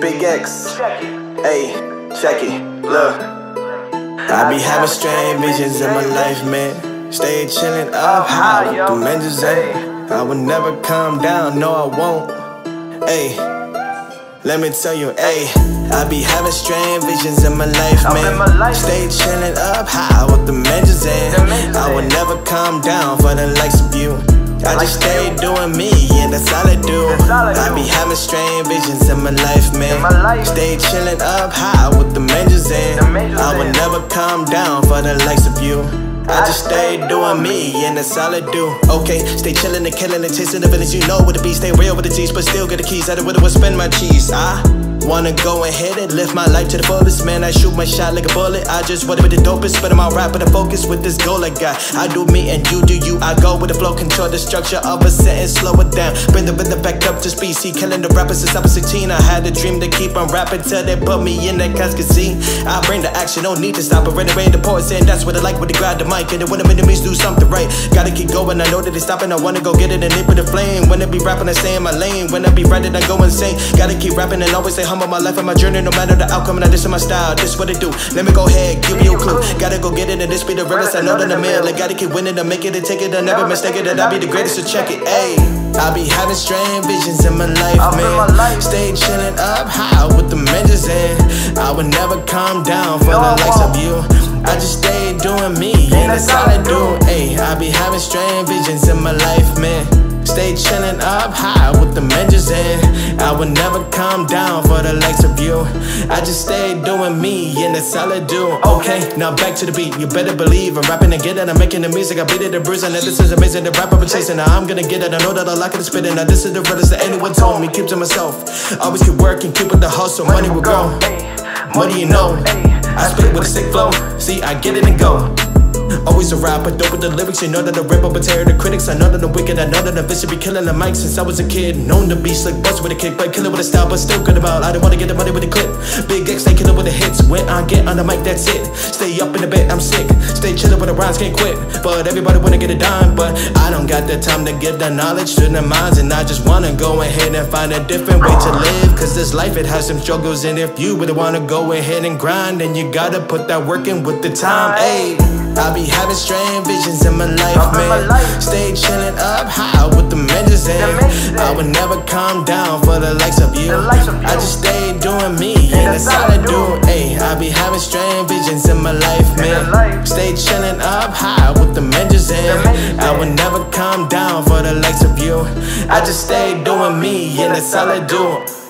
Big X, hey, check it, look. I be having strange visions in my life, man. Stay chillin' up high with the men's I will never come down, no I won't. Ay, let me tell you, ay, I be having strange visions in my life, man. Stay chillin' up high with the men's I will never come down for the likes of you. I just stay doing me, and that's all I do. I be having strange visions in my life, man. Stay chillin' up high with the men's I will never come down for the likes of you. I just stay doing me, and that's all I do. Okay, stay chillin' and killin' and chasing the villains. You know what it be, stay real with the G's, but still get the keys. I don't really spend my cheese. I wanna go and hit it, live my life to the fullest, man. I shoot my shot like a bullet. I just wanna be the dopest, but I'm all rap with the focus with this goal I got. I do me and you do you. I go with the flow, control the structure of a sentence, slow it down, bring the rhythm back up to speed. See, killing the rappers since I was 16. I had a dream to keep on rapping till they put me in that casket. See, I bring the action, no need to stop it. Renovate the poets, and that's what I like when they grab the mic. And then when the enemies do something right, gotta keep going. I know that they stopping. I wanna go get it and nip with the flame. When I be rapping, I stay in my lane. When I be writing, I go insane. Gotta keep rapping and always stay humble. My life and my journey, no matter the outcome. Now this is my style, this is what I do. Let me go ahead, give you a clue. Gotta go get it and this be the realest. I know that I'm ill. I gotta keep winning to make it and take it. I never mistake it that I be the greatest, so check it. Ayy, I be having strange visions in my life, man. Stay chillin' up high with the men's I would never come down for the likes of you. I just stay doing me, and that's all I do. Ayy, I be having strange visions in my life, man. Stay chillin' up high with the men's I would never come down for the likes of you. I just stay doing me, and that's all I do. Okay, now back to the beat. You better believe I'm rapping and get it. I'm making the music. I beat it and bruising. Now this is amazing. The rap I've been chasing. Now I'm gonna get it. I know that I like it to spit it. Now this is the realest that anyone told me. Keep to myself. Always keep working, keep with the hustle. Money will grow. Money you know. I spit with a sick flow. See, I get it and go. Always a rapper, dope with the lyrics. You know that I rip up and tear the critics. I know that I'm wicked, I know that I'm vicious. Be killing the mic since I was a kid. Known to be slick, bust with a kick, but kill it with a style, but still good about. I don't wanna get the money with a clip. Big X, they kill it with the hits. When I get on the mic, that's it. Stay up in the bed, I'm sick. Stay chillin' with the rhymes, can't quit. But everybody wanna get it done, but I don't got the time to give the knowledge to the minds. And I just wanna go ahead and find a different way to live. Cause this life, it has some struggles. And if you really wanna go ahead and grind, then you gotta put that work in with the time. Ayy, I be having strange visions in my life, man. Stay chillin' up high with the men's I would never come down for the likes of you. I just stay doing me, and that's all I do. Ayy, I be having strange visions in my life, man. Stay chillin' up high with the men's I would never come down for the likes of you. I just stay doing me, and that's all I do.